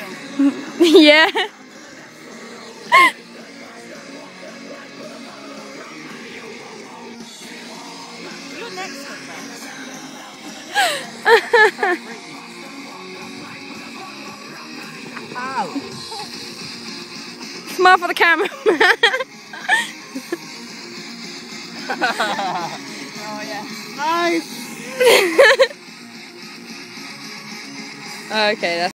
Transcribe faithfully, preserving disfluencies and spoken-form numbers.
Yeah. You're next one, Ow. Smile for the camera. Oh yeah. Nice. Okay, that's